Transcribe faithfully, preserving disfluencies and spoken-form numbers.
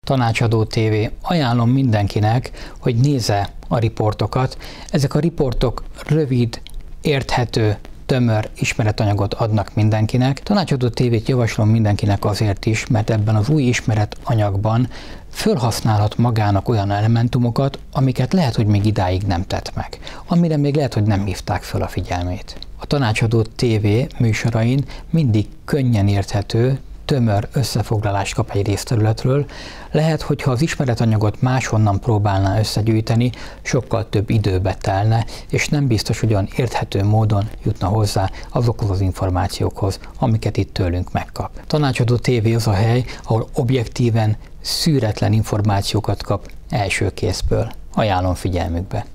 Tanácsadó té vé. Ajánlom mindenkinek, hogy nézze a riportokat. Ezek a riportok rövid, érthető, tömör ismeretanyagot adnak mindenkinek. Tanácsadó té vét javaslom mindenkinek azért is, mert ebben az új ismeretanyagban fölhasználhat magának olyan elementumokat, amiket lehet, hogy még idáig nem tett meg, amire még lehet, hogy nem hívták föl a figyelmét. A Tanácsadó té vé műsorain mindig könnyen érthető, tömör összefoglalást kap egy részterületről. Lehet, hogyha az ismeretanyagot máshonnan próbálná összegyűjteni, sokkal több időbe telne, és nem biztos, hogy olyan érthető módon jutna hozzá azokhoz az információkhoz, amiket itt tőlünk megkap. Tanácsadó té vé az a hely, ahol objektíven, szűretlen információkat kap első kézből. Ajánlom figyelmükbe.